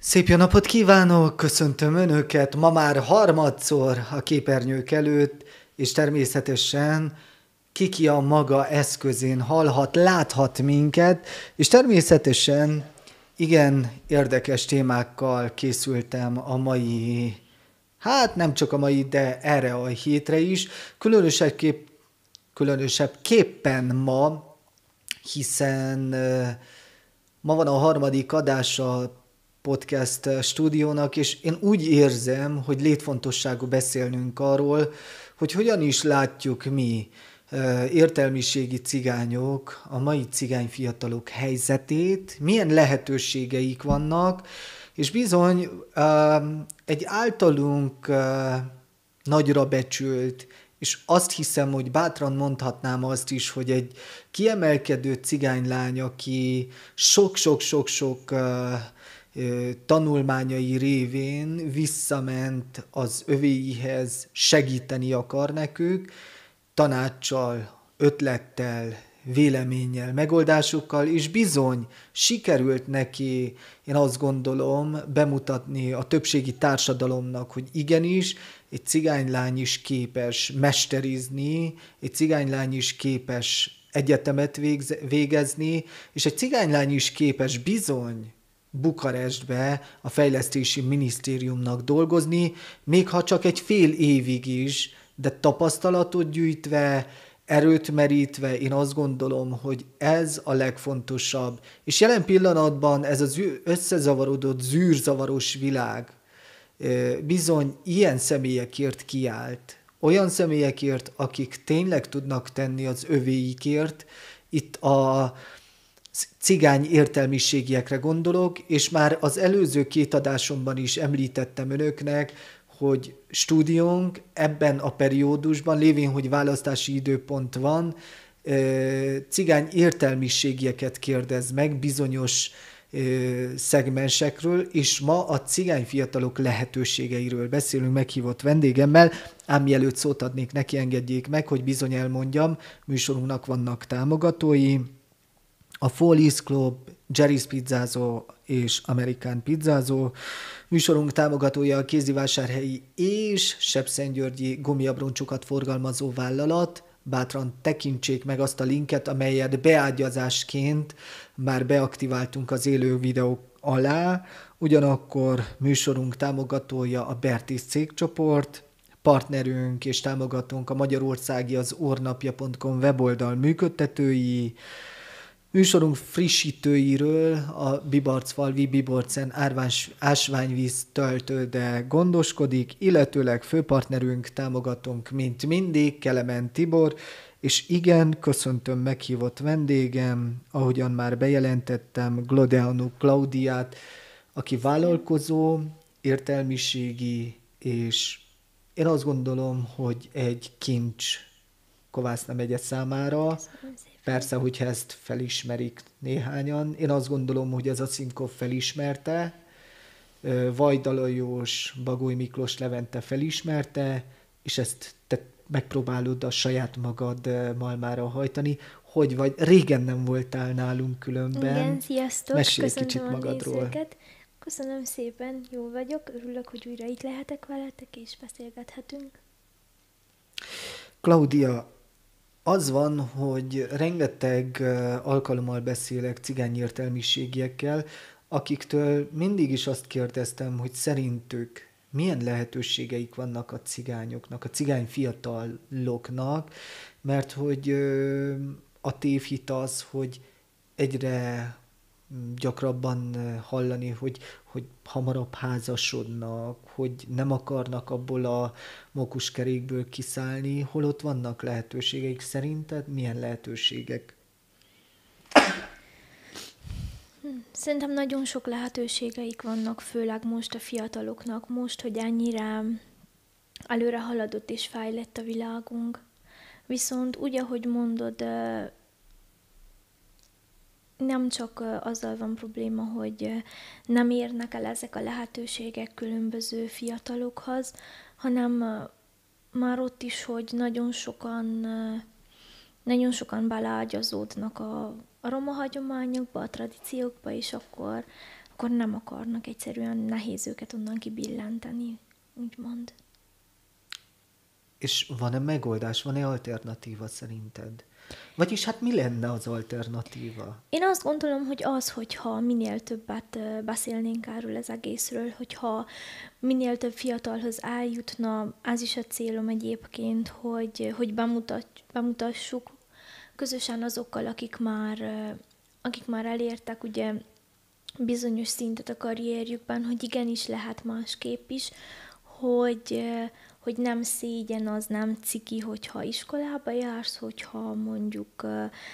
Szép jó napot kívánok, köszöntöm Önöket ma már harmadszor a képernyők előtt, és természetesen Kiki a maga eszközén hallhat, láthat minket, és természetesen igen érdekes témákkal készültem a mai, hát nem csak a mai, de erre a hétre is, különösebbképpen ma, hiszen ma van a harmadik adása podcast stúdiónak, és én úgy érzem, hogy létfontosságú beszélnünk arról, hogy hogyan is látjuk mi, értelmiségi cigányok, a mai cigány fiatalok helyzetét, milyen lehetőségeik vannak, és bizony egy általunk nagyra becsült, és azt hiszem, hogy bátran mondhatnám azt is, hogy egy kiemelkedő cigánylány, aki sok-sok-sok-sok tanulmányai révén visszament az övéihez, segíteni akar nekük, tanáccsal, ötlettel, véleménnyel, megoldásokkal, és bizony sikerült neki, én azt gondolom, bemutatni a többségi társadalomnak, hogy igenis, egy cigánylány is képes mesterizni, egy cigánylány is képes egyetemet végezni, és egy cigánylány is képes bizony Bukarestbe a fejlesztési minisztériumnak dolgozni, még ha csak egy fél évig is, de tapasztalatot gyűjtve, erőt merítve, én azt gondolom, hogy ez a legfontosabb. És jelen pillanatban ez az összezavarodott, zűrzavaros világ bizony ilyen személyekért kiállt. Olyan személyekért, akik tényleg tudnak tenni az övéikért. Itt a cigány értelmiségiekre gondolok, és már az előző két adásomban is említettem önöknek, hogy stúdiónk ebben a periódusban, lévén, hogy választási időpont van, cigány értelmiségieket kérdez meg bizonyos szegmensekről, és ma a cigány fiatalok lehetőségeiről beszélünk meghívott vendégemmel, ám mielőtt szót adnék neki, engedjék meg, hogy bizony elmondjam, műsorunknak vannak támogatói, a Follies Club, Jerry's Pizzázó és Amerikán Pizzázó. Műsorunk támogatója a kézivásárhelyi és Sepszentgyörgyi gumiabroncsokat forgalmazó vállalat. Bátran tekintsék meg azt a linket, amelyet beágyazásként már beaktiváltunk az élő videók alá. Ugyanakkor műsorunk támogatója a Bertis cégcsoport, partnerünk és támogatónk a magyarországi az ornapja.com weboldal működtetői, műsorunk frissítőiről a Bibarcfalvi Biborcen ásványvíz töltőde gondoskodik, illetőleg főpartnerünk, támogatónk, mint mindig, Kelemen Tibor, és igen, köszöntöm meghívott vendégem, ahogyan már bejelentettem, Glodeanu Klaudiát, aki vállalkozó, értelmiségi, és én azt gondolom, hogy egy kincs Kovászna megye számára. Persze, hogyha ezt felismerik néhányan. Én azt gondolom, hogy ez a Cinkov felismerte, Vajda Lajos, Bagoly Miklós Levente felismerte, és ezt te megpróbálod a saját magad malmára hajtani. Hogy vagy? Régen nem voltál nálunk különben. Igen, sziasztok! Mesélj Köszönöm kicsit magadról. Nézőket. Köszönöm szépen, jó vagyok, örülök, hogy újra itt lehetek veletek, és beszélgethetünk. Klaudia, az van, hogy rengeteg alkalommal beszélek cigány értelmiségiekkel, akiktől mindig is azt kérdeztem, hogy szerintük milyen lehetőségeik vannak a cigányoknak, a cigány fiataloknak, mert hogy a tévhit az, hogy egyre gyakrabban hallani, hogy hamarabb házasodnak, hogy nem akarnak abból a mókuskerékből kiszállni, holott vannak lehetőségeik. Szerinted milyen lehetőségek? Szerintem nagyon sok lehetőségeik vannak, főleg most a fiataloknak, most, hogy annyira előre haladott és fejlett a világunk. Viszont úgy, ahogy mondod, nem csak azzal van probléma, hogy nem érnek el ezek a lehetőségek különböző fiatalokhoz, hanem már ott is, hogy nagyon sokan beleágyazódnak a roma hagyományokba, a tradíciókba, és akkor akkor nem akarnak, egyszerűen nehéz őket onnan kibillenteni, úgymond. És van-e megoldás, van-e alternatíva szerinted? Vagyis hát mi lenne az alternatíva? Én azt gondolom, hogy az, hogyha minél többet beszélnénk erről az egészről, hogyha minél több fiatalhoz eljutna, az is a célom egyébként, hogy bemutassuk közösen azokkal, akik már elértek ugye bizonyos szintet a karrierjükben, hogy igenis lehet másképp is, hogy nem szégyen az, nem ciki, hogyha iskolába jársz, hogyha mondjuk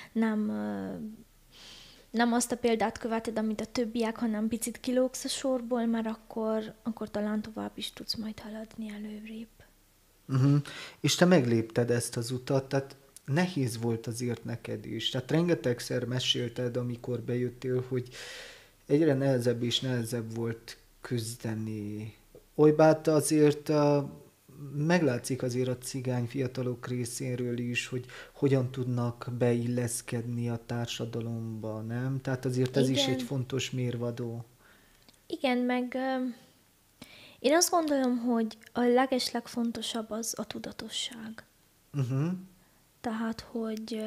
nem azt a példát követed, amit a többiek, hanem picit kilógsz a sorból, mert akkor talán tovább is tudsz majd haladni előrébb. És te meglépted ezt az utat, tehát nehéz volt azért neked is. Tehát rengetegszer mesélted, amikor bejöttél, hogy egyre nehezebb és nehezebb volt küzdeni. Olybát azért meglátszik azért a cigány fiatalok részéről is, hogy hogyan tudnak beilleszkedni a társadalomba, nem? Tehát azért ez is egy fontos mérvadó. Igen, meg én azt gondolom, hogy a legeslegfontosabb az a tudatosság. Tehát, hogy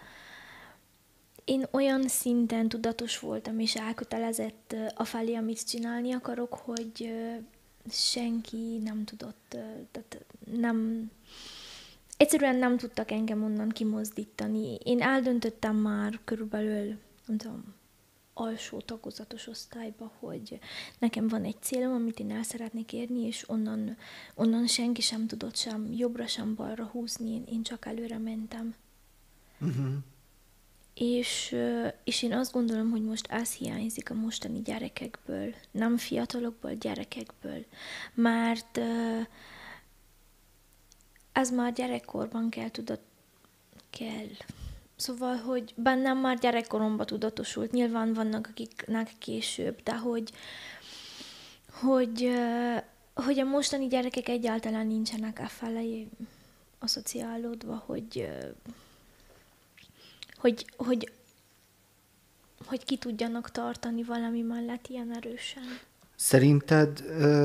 én olyan szinten tudatos voltam, és elkötelezett afelé, amit csinálni akarok, hogy senki nem tudott, tehát egyszerűen nem tudtak engem onnan kimozdítani. Én eldöntöttem már körülbelül, nem tudom, alsó tagozatos osztályba, hogy nekem van egy célom, amit én el szeretnék érni, és onnan senki sem tudott sem jobbra, sem balra húzni, én csak előre mentem. És én azt gondolom, hogy most ez hiányzik a mostani gyerekekből, nem fiatalokból, gyerekekből, mert ez már gyerekkorban kell. Szóval, hogy bennem már gyerekkoromban tudatosult, nyilván vannak akiknek később, de hogy a mostani gyerekek egyáltalán nincsenek afelé asszociálódva, hogy ki tudjanak tartani valami mellett ilyen erősen. Szerinted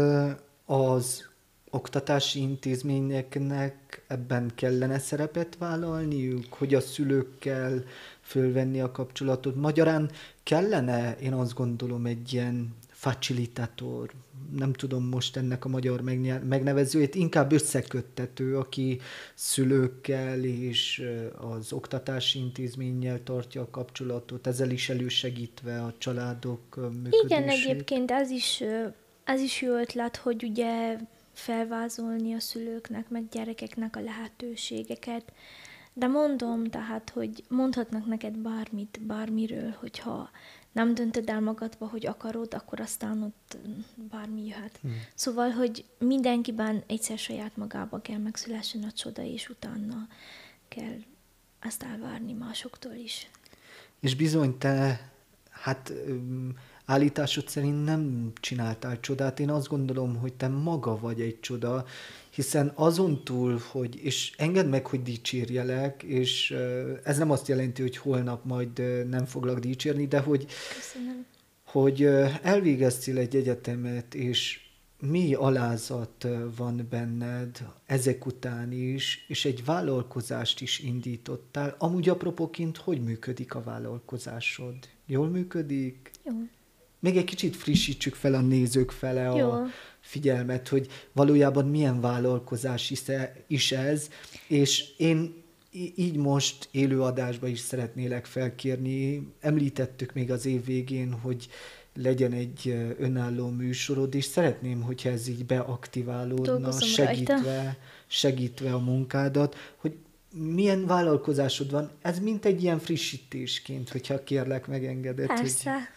az oktatási intézményeknek ebben kellene szerepet vállalniuk, hogy a szülőkkel fölvenni a kapcsolatot? Magyarán kellene, én azt gondolom, egy ilyen facilitator, nem tudom most ennek a magyar megnevezőjét, inkább összeköttető, aki szülőkkel és az oktatási intézménnyel tartja a kapcsolatot, ezzel is elősegítve a családok működését. Igen, egyébként ez is jó ötlet, hogy ugye felvázolni a szülőknek, meg gyerekeknek a lehetőségeket. De mondom, tehát, hogy mondhatnak neked bármiről, hogyha nem döntöd el magadba, hogy akarod, akkor aztán ott bármi jöhet. Szóval, hogy mindenkiben egyszer saját magába kell megszülessen a csoda, és utána kell azt elvárni másoktól is. És bizony te, állításod szerint nem csináltál csodát. Én azt gondolom, hogy te maga vagy egy csoda, hiszen azon túl, és engedd meg, hogy dicsérjelek, és ez nem azt jelenti, hogy holnap majd nem foglak dicsérni, de hogy elvégeztél egy egyetemet, és mély alázat van benned ezek után is, és egy vállalkozást is indítottál. Amúgy apropóként, hogy működik a vállalkozásod? Jól működik? Jó. Még egy kicsit frissítsük fel a nézők fele a figyelmet, hogy valójában milyen vállalkozás is ez, és én így most élőadásba is szeretnélek felkérni. Említettük még az év végén, hogy legyen egy önálló műsorod, és szeretném, hogyha ez így beaktiválódna, segítve a munkádat, hogy milyen vállalkozásod van. Ez mint egy ilyen frissítésként, hogyha kérlek, megengedett. Persze. Hogy...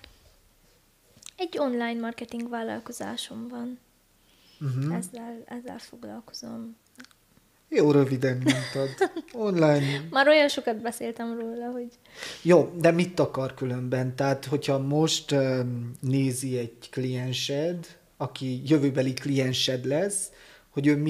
Egy online marketing vállalkozásom van. Ezzel foglalkozom. Jó, röviden mondtad. Online. Már olyan sokat beszéltem róla, hogy... Jó, de mit akar különben? Tehát, hogyha most nézi egy kliensed, aki jövőbeli kliensed lesz, hogy ő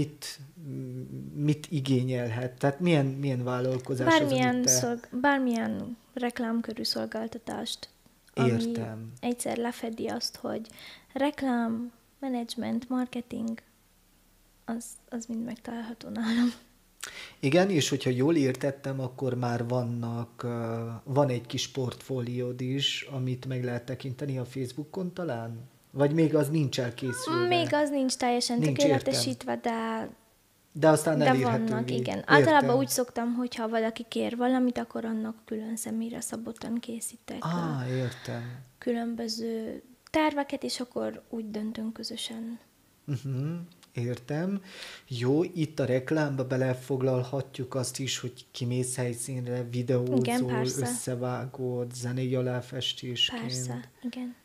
mit igényelhet? Tehát milyen vállalkozás bármilyen reklámkörű szolgáltatást, ami Értem. egyszer lefedi azt, hogy reklám, menedzsment, marketing, az mind megtalálható nálam. Igen, és hogyha jól értettem, akkor már van egy kis portfóliód is, amit meg lehet tekinteni a Facebookon talán? Vagy még az nincs elkészülve? Még az nincs teljesen Nincs, tökéletesítve, de aztán de elérhetővé. vannak, igen. Értem. Általában úgy szoktam, hogyha valaki kér valamit, akkor annak külön személyre szabottan készítek Értem. különböző terveket, és akkor úgy döntünk közösen. Értem. Jó, itt a reklámba belefoglalhatjuk azt is, hogy kimész helyszínre, videózol, Igen, persze. összevágod, zenei aláfestésként. Persze, igen.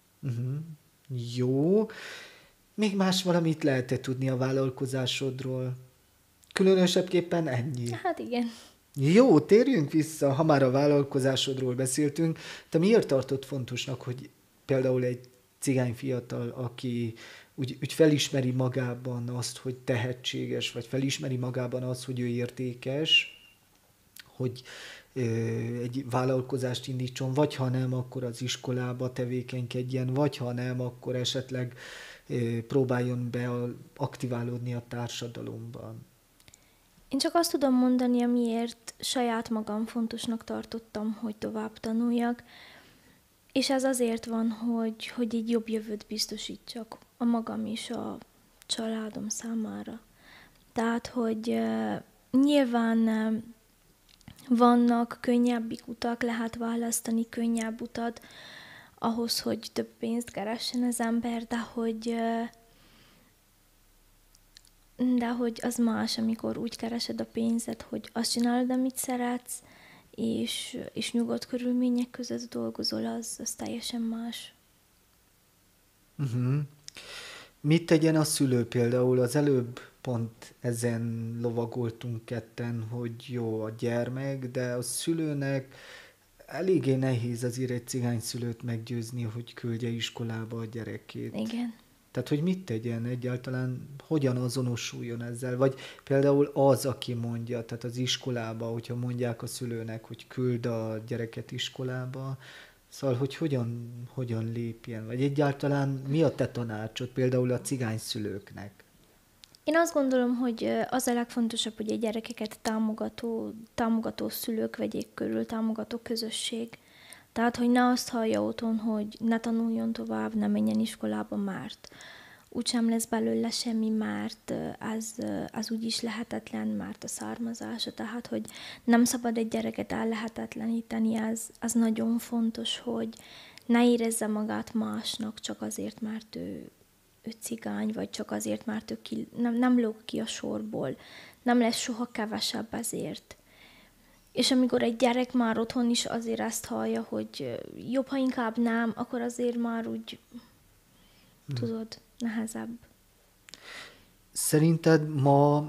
Jó. Még más valamit lehet-e tudni a vállalkozásodról? Különösebbképpen ennyi. Hát igen. Jó, térjünk vissza, ha már a vállalkozásodról beszéltünk. Te miért tartott fontosnak, hogy például egy cigány fiatal, aki úgy felismeri magában azt, hogy tehetséges, vagy felismeri magában azt, hogy ő értékes, hogy egy vállalkozást indítson, vagy ha nem, akkor az iskolába tevékenykedjen, vagy ha nem, akkor esetleg próbáljon aktiválódni a társadalomban. Én csak azt tudom mondani, amiért saját magam fontosnak tartottam, hogy tovább tanuljak, és ez azért van, hogy egy jobb jövőt biztosítsak a magam és a családom számára. Tehát, hogy nyilván vannak könnyebbik utak, lehet választani könnyebb utat ahhoz, hogy több pénzt keressen az ember, de hogy az más, amikor úgy keresed a pénzet, hogy azt csinálod, amit szeretsz, és nyugodt körülmények között dolgozol, az teljesen más. Mit tegyen a szülő például? Az előbb pont ezen lovagoltunk ketten, hogy jó a gyermek, de a szülőnek eléggé nehéz azért egy cigányszülőt meggyőzni, hogy küldje iskolába a gyerekét. Igen. Tehát, hogy mit tegyen egyáltalán, hogyan azonosuljon ezzel? Vagy például az, aki mondja, tehát az iskolába, hogyha mondják a szülőnek, hogy küld a gyereket iskolába, szóval, hogy hogyan lépjen? Vagy egyáltalán mi a te tanácsod például a cigányszülőknek? Én azt gondolom, hogy az a legfontosabb, hogy a gyerekeket támogató szülők vegyék körül, támogató közösség. Tehát, hogy ne azt hallja otthon, hogy ne tanuljon tovább, ne menjen iskolába, mert úgysem lesz belőle semmi, mert az úgyis lehetetlen, mert a származása. Tehát, hogy nem szabad egy gyereket ellehetetleníteni, az nagyon fontos, hogy ne érezze magát másnak csak azért, mert ő cigány, vagy csak azért, mert ő nem lóg ki a sorból. Nem lesz soha kevesebb ezért. És amikor egy gyerek már otthon is azért ezt hallja, hogy jobb, ha inkább nem, akkor azért már úgy, tudod, nehezebb. Szerinted ma,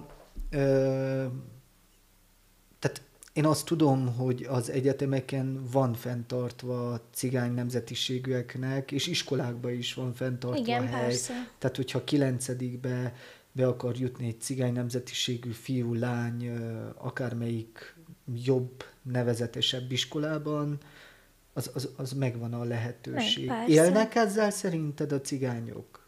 tehát én azt tudom, hogy az egyetemeken van fenntartva cigány nemzetiségűeknek, és iskolákban is van fenntartva Igen, hely. persze. Tehát, hogyha 9-be be akar jutni egy cigány nemzetiségű fiú, lány, akármelyik jobb, nevezetesebb iskolában, az megvan a lehetőség. Élnek ezzel szerinted a cigányok?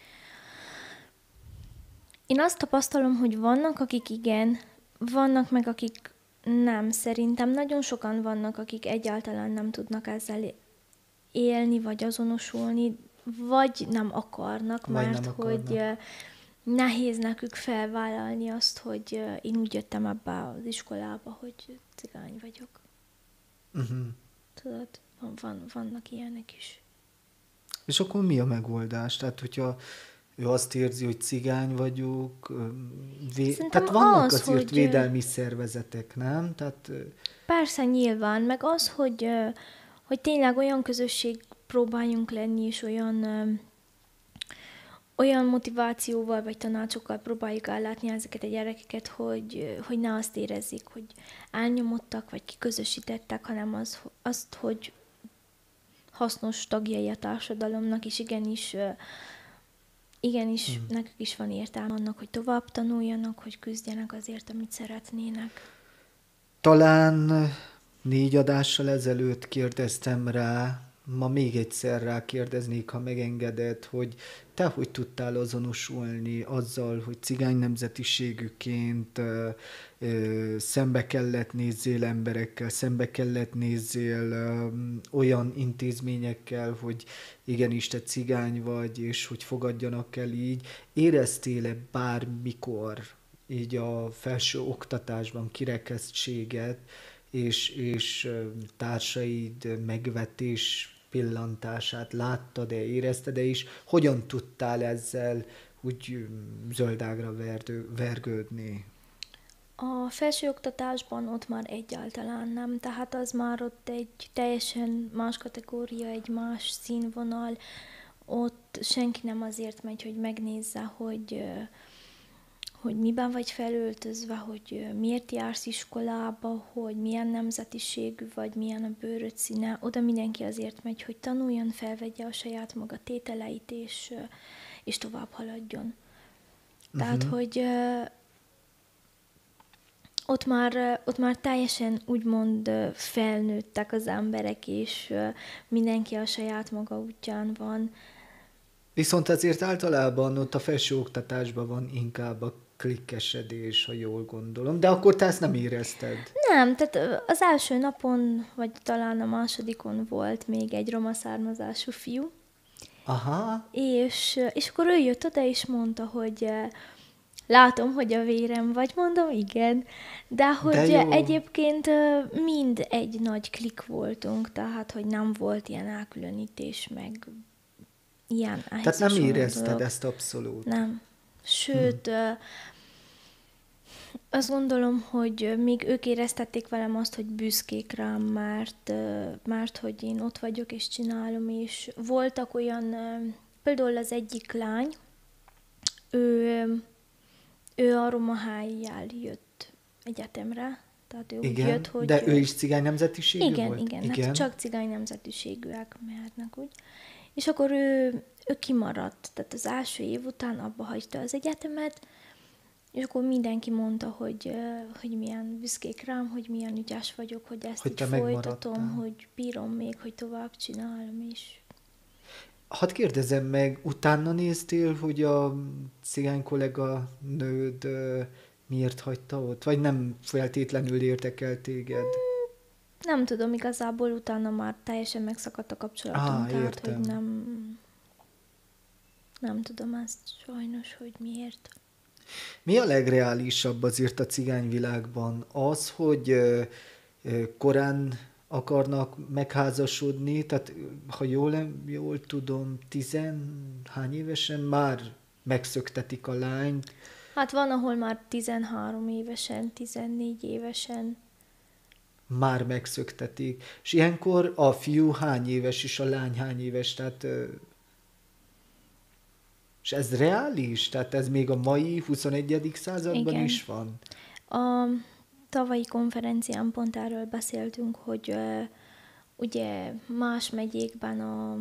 Én azt tapasztalom, hogy vannak, akik igen, vannak meg, akik nem. Szerintem nagyon sokan vannak, akik egyáltalán nem tudnak ezzel élni, vagy azonosulni, vagy nem akarnak, vagy mert nem akarnak. hogy nehéz nekük felvállalni azt, hogy én úgy jöttem ebbe az iskolába, hogy cigány vagyok. Tudod, vannak ilyenek is. És akkor mi a megoldás? Tehát, hogyha ő azt érzi, hogy cigány vagyok, tehát vannak azért hogy védelmi szervezetek, nem? Tehát... Persze, nyilván, meg az, hogy tényleg olyan közösség próbáljunk lenni, és olyan motivációval vagy tanácsokkal próbáljuk ellátni ezeket a gyerekeket, hogy ne azt érezzék, hogy elnyomottak, vagy kiközösítettek, hanem azt, hogy hasznos tagjai a társadalomnak, és igenis nekük is van értelme annak, hogy tovább tanuljanak, hogy küzdjenek azért, amit szeretnének. Talán 4 adással ezelőtt kérdeztem rá Ma még egyszer rákérdeznék, ha megengeded, hogy te hogy tudtál azonosulni azzal, hogy cigány nemzetiségűként szembe kellett nézzél emberekkel, szembe kellett nézzél olyan intézményekkel, hogy igenis te cigány vagy, és hogy fogadjanak el így. Éreztél-e bármikor így a felső oktatásban kirekesztséget, és társaid megvetés pillantását láttad-e, érezted-e is? Hogyan tudtál ezzel úgy zöldágra vergődni? A felsőoktatásban ott már egyáltalán nem, tehát az már ott egy teljesen más kategória, egy más színvonal. Ott senki nem azért megy, hogy megnézze, hogy miben vagy felöltözve, hogy miért jársz iskolába, hogy milyen nemzetiségű vagy, milyen a bőröd színe. Oda mindenki azért megy, hogy tanuljon, felvegye a saját maga tételeit, és tovább haladjon. Tehát, hogy ott már teljesen úgymond felnőttek az emberek, és mindenki a saját maga útján van. Viszont azért általában ott a felsőoktatásban van inkább a klikkesedés, ha jól gondolom, de akkor te ezt nem érezted. Nem, tehát az első napon, vagy talán a másodikon volt még egy roma származású fiú, Aha, és akkor ő jött oda, és mondta, hogy látom, hogy a vérem vagy, mondom, igen, de hogy jó. egyébként mind egy nagy klik voltunk, tehát, hogy nem volt ilyen elkülönítés, meg ilyen Tehát nem érezted ezt abszolút. Nem. Sőt, azt gondolom, hogy még ők éreztették velem azt, hogy büszkék rám, mert hogy én ott vagyok és csinálom, és voltak olyan, például az egyik lány, ő a Roma High-jel jött egyetemre, tehát ő Igen, úgy jött, hogy... de ő is cigány nemzetiségű volt? Igen, hát csak cigány nemzetiségűek mehetnek úgy. És akkor ő kimaradt, tehát az első év után abba hagyta az egyetemet, és akkor mindenki mondta, hogy milyen büszkék rám, hogy milyen ügyes vagyok, hogy ezt így folytatom, hogy bírom még, hogy tovább csinálom is. Hadd kérdezem meg, utána néztél, hogy a cigány kollega nőd miért hagyta ott? Vagy nem feltétlenül érdekel téged? Nem tudom, igazából utána már teljesen megszakadt a kapcsolatunk, tehát értem. hogy nem tudom ezt sajnos, hogy miért. Mi a legreálisabb azért a cigányvilágban? Az, hogy korán akarnak megházasodni, tehát ha jól tudom, hány évesen már megszöktetik a lányt? Hát van, ahol már 13 évesen, 14 évesen. Már megszöktetik. És ilyenkor a fiú hány éves és a lány hány éves, tehát... És ez reális? Tehát ez még a mai 21. században Igen. is van? A tavalyi konferencián pont erről beszéltünk, hogy ugye más megyékben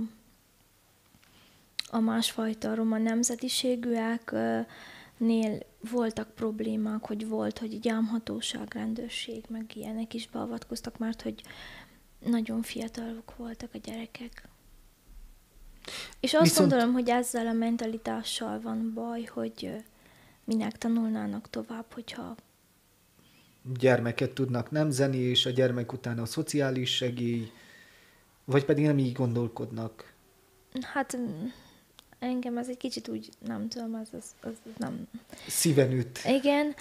a másfajta roma nemzetiségűeknél voltak problémák, hogy volt, hogy gyámhatóság, rendőrség, meg ilyenek is beavatkoztak, mert hogy nagyon fiatalok voltak a gyerekek. És azt gondolom, hogy ezzel a mentalitással van baj, hogy minek tanulnának tovább, hogyha gyermeket tudnak nemzeni, és a gyermek után a szociális segély, vagy pedig nem így gondolkodnak? Hát engem ez egy kicsit úgy, nem tudom, az nem... Szíven üt. Igen.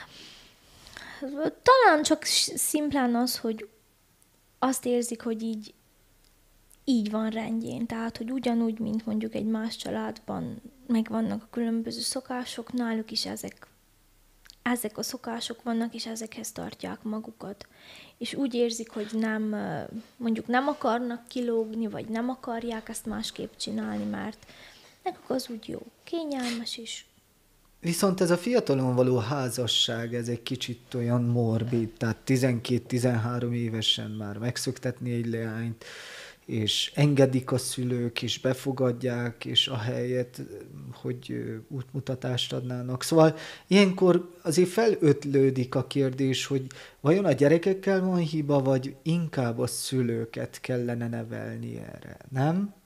Talán csak szimplán az, hogy azt érzik, hogy így van rendjén. Tehát, hogy ugyanúgy, mint mondjuk egy más családban megvannak a különböző szokások, náluk is ezek a szokások vannak, és ezekhez tartják magukat. És úgy érzik, hogy mondjuk nem akarnak kilógni, vagy nem akarják ezt másképp csinálni, mert nekik az úgy jó, kényelmes is. Viszont ez a fiatalon való házasság, ez egy kicsit olyan morbid, tehát 12-13 évesen már megszöktetni egy leányt, és engedik a szülők, és befogadják, és ahelyett, hogy útmutatást adnának. Szóval ilyenkor azért felötlődik a kérdés, hogy vajon a gyerekekkel van hiba, vagy inkább a szülőket kellene nevelni erre, nem?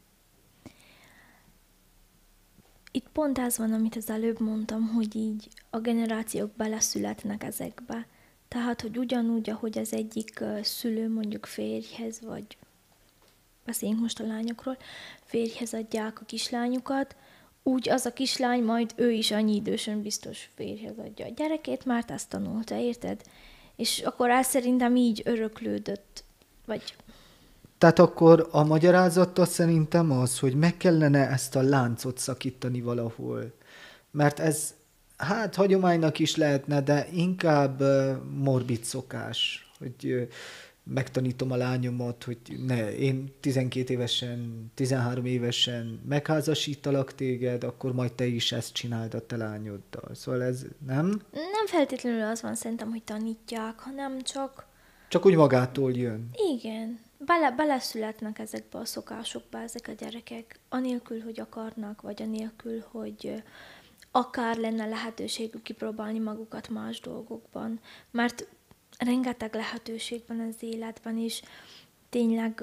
Itt pont ez van, amit az előbb mondtam, hogy így a generációk beleszületnek ezekbe. Tehát, hogy ugyanúgy, ahogy az egyik szülő mondjuk férjhez, vagy beszéljünk most a lányokról, férjhez adják a kislányukat, úgy az a kislány majd ő is annyi idősen biztos férjhez adja a gyerekét, mert ezt tanulta, érted? És akkor ez szerintem így öröklődött, vagy... Tehát akkor a magyarázata szerintem az, hogy meg kellene ezt a láncot szakítani valahol. Mert ez, hát hagyománynak is lehetne, de inkább morbid szokás, hogy megtanítom a lányomat, hogy én 12 évesen, 13 évesen megházasítalak téged, akkor majd te is ezt csináld a te lányoddal. Szóval ez nem? Nem feltétlenül az van szerintem, hogy tanítják, hanem csak... Csak úgy magától jön. Igen. Beleszületnek ezekbe a szokásokba ezek a gyerekek, anélkül, hogy akarnak, vagy anélkül, hogy akár lenne lehetőségük kipróbálni magukat más dolgokban. Mert rengeteg lehetőség van az életben, és tényleg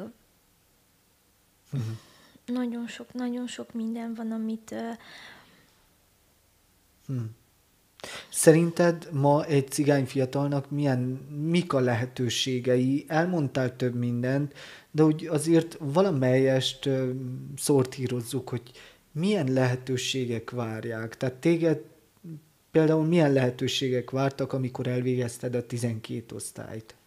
nagyon sok minden van, amit... Szerinted ma egy cigány fiatalnak mik a lehetőségei? Elmondtál több mindent, de úgy azért valamelyest szortírozzuk, hogy milyen lehetőségek várják. Tehát téged például milyen lehetőségek vártak, amikor elvégezted a 12 osztályt?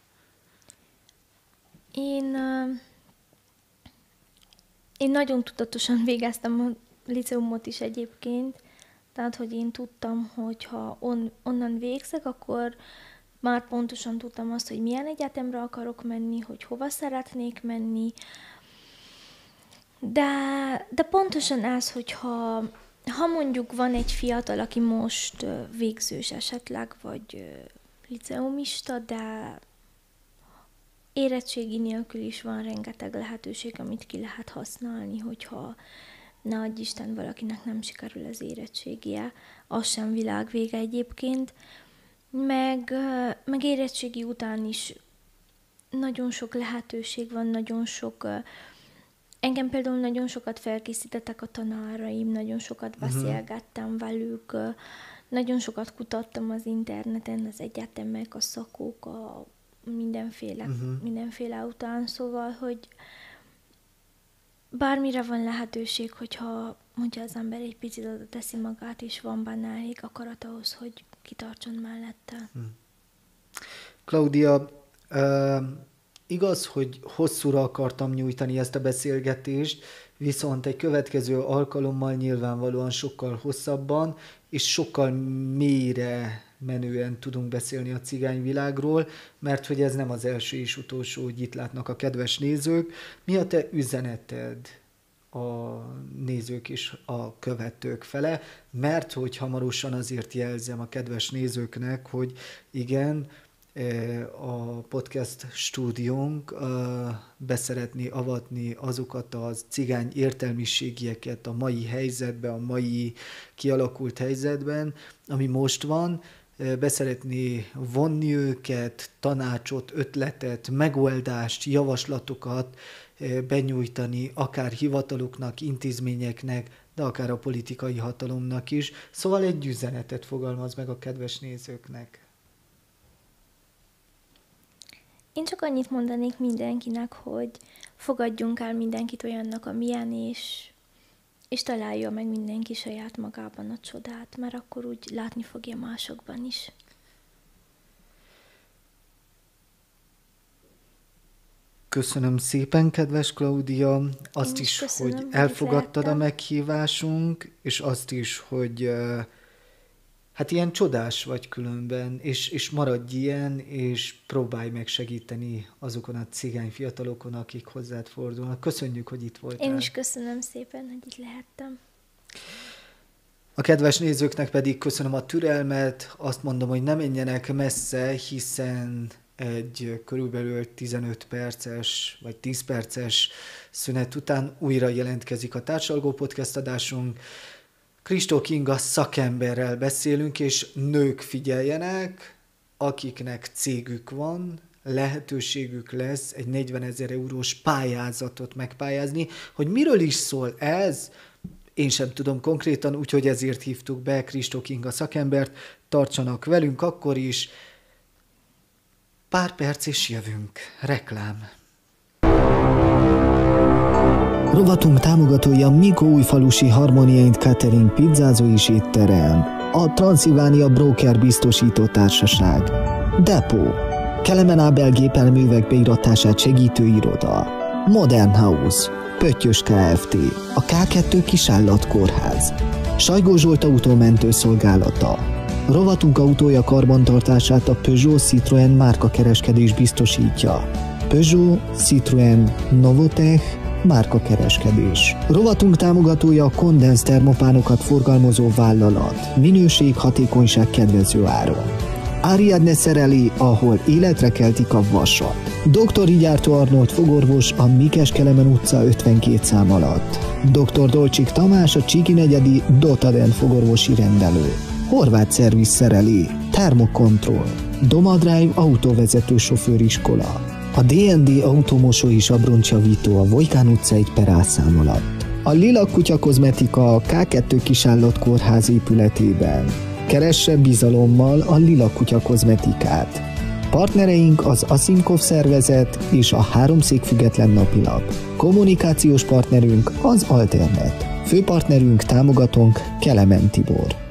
Én nagyon tudatosan végeztem a liceumot is egyébként, tehát, hogy én tudtam, hogy ha onnan végzek, akkor már pontosan tudtam azt, hogy milyen egyetemre akarok menni, hogy hova szeretnék menni. De pontosan ez, hogyha mondjuk van egy fiatal, aki most végzős esetleg, vagy liceumista, de érettségi nélkül is van rengeteg lehetőség, amit ki lehet használni, hogyha ne adj Isten, valakinek nem sikerül az érettségie, az sem világvége egyébként, meg érettségi után is nagyon sok lehetőség van, nagyon sok, engem például nagyon sokat felkészítettek a tanáraim, nagyon sokat beszélgettem velük, nagyon sokat kutattam az interneten, az egyetemek, a szakok, a mindenféle után, szóval, hogy bármire van lehetőség, hogyha az ember egy picit oda teszi magát, és van benne elég akarat ahhoz, hogy kitartson mellette. Klaudia, igaz, hogy hosszúra akartam nyújtani ezt a beszélgetést, viszont egy következő alkalommal nyilvánvalóan sokkal hosszabban, és sokkal mélyre menően tudunk beszélni a cigányvilágról, mert hogy ez nem az első és utolsó, hogy itt látnak a kedves nézők. Mi a te üzeneted a nézők és a követők fele? Mert hogy hamarosan azért jelzem a kedves nézőknek, hogy igen, a podcast stúdiónk beszeretné avatni azokat az cigány értelmiségieket a mai helyzetben, a mai kialakult helyzetben, ami most van, beszeretné vonni őket, tanácsot, ötletet, megoldást, javaslatokat benyújtani, akár hivataloknak, intézményeknek, de akár a politikai hatalomnak is. Szóval egy üzenetet fogalmaz meg a kedves nézőknek. Én csak annyit mondanék mindenkinek, hogy fogadjunk el mindenkit olyannak, amilyen, és találja meg mindenki saját magában a csodát, mert akkor úgy látni fogja másokban is. Köszönöm szépen, kedves Klaudia, azt is, köszönöm, hogy elfogadtad a meghívásunk, és azt is, hogy hát ilyen csodás vagy különben, és maradj ilyen, és próbálj meg segíteni azokon a cigány fiatalokon, akik hozzád fordulnak. Köszönjük, hogy itt voltál. Én is köszönöm szépen, hogy itt lehettem. A kedves nézőknek pedig köszönöm a türelmet, azt mondom, hogy ne menjenek messze, hiszen egy körülbelül 15 perces vagy 10 perces szünet után újra jelentkezik a Társalgó Podcast adásunk. Kristó Kinga szakemberrel beszélünk, és nők figyeljenek, akiknek cégük van, lehetőségük lesz egy 40 000 eurós pályázatot megpályázni. Hogy miről is szól ez, én sem tudom konkrétan, úgyhogy ezért hívtuk be Kristó Kinga szakembert. Tartsanak velünk akkor is. Pár perc és jövünk. Reklám. Rovatunk támogatója Mikó Újfalusi Harmonia and Catering pizzázó és étterem. A Transzilvánia Broker Biztosító Társaság. Depot. Kelemen Ábel gépelművek beiratását segítő iroda. Modern House. Pöttyös Kft. A K2 Kisállat-kórház. Sajgó Zsolt autómentő szolgálata. Rovatunk autója karbantartását a Peugeot Citroën márkakereskedés biztosítja. Peugeot Citroën Novotech márkakereskedés. Rovatunk támogatója a Kondens termopánokat forgalmazó vállalat. Minőség, hatékonyság kedvező áron. Ariadne szereli, ahol életre keltik a vasat. Dr. Igyártó Arnold fogorvos a Mikes-Kelemen utca 52 szám alatt. Dr. Dolcsik Tamás a Csíki negyedi Dotaden fogorvosi rendelő. Horváth Szerviz szereli, Thermocontrol. Doma Drive autóvezető sofőriskola. A D&D automosó és abroncsjavító a Vojkán utca 1/A szám alatt. A Lila Kutya Kozmetika a K2 Kisállat kórház épületében. Keresse bizalommal a Lila Kutya Kozmetikát. Partnereink az Asimkov szervezet és a Háromszék független napilap. Kommunikációs partnerünk az Alternet. Főpartnerünk, támogatónk Kelemen Tibor.